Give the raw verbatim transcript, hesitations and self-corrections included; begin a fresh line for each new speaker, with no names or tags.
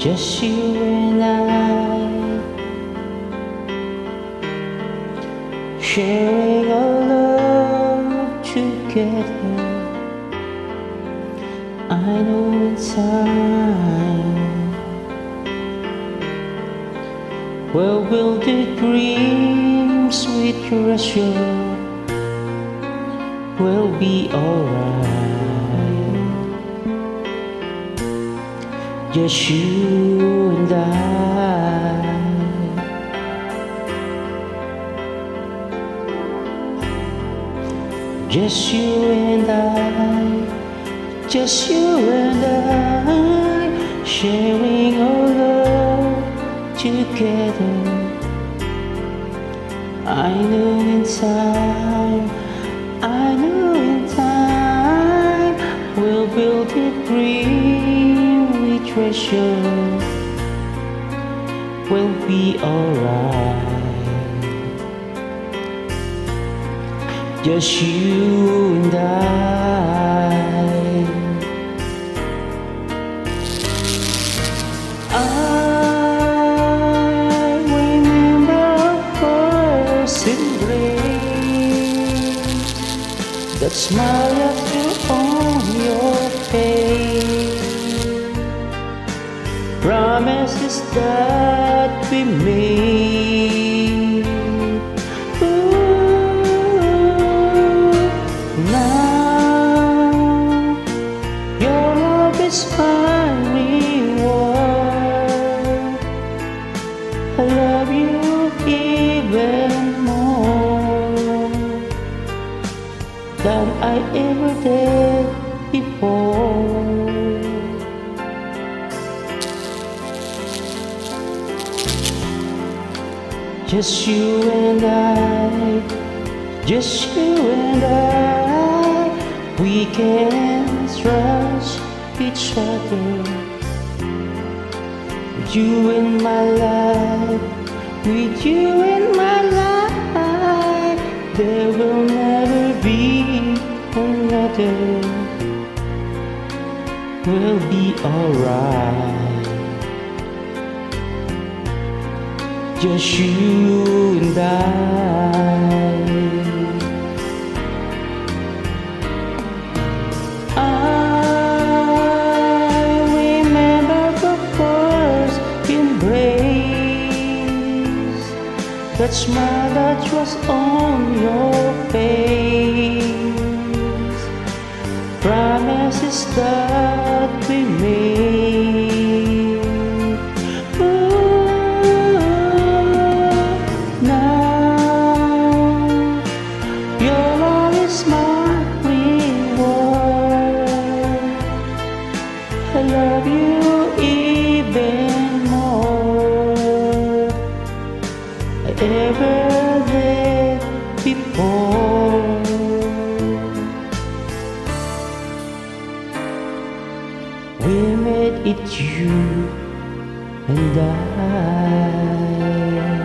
just you and I, sharing our love together. I know in time, where will the dreams we treasure will be alright. Just you and I, just you and I, just you and I, sharing our love together. I know in time, I know in time, we'll build a dream we treasure, will be alright. Just you and I. I remember our first embrace, that smile left on your face, promises that we made. Ooh, now your love is my reward. I love you even more than I ever did before. Just you and I, just you and I, we can trust each other. With you in my life, with you in my life, there will never be another. We'll be alright. Just you and I. I remember the first embrace, that smile that was on your face, promises that we made. I love you even more than I ever did before. We made it, you and I.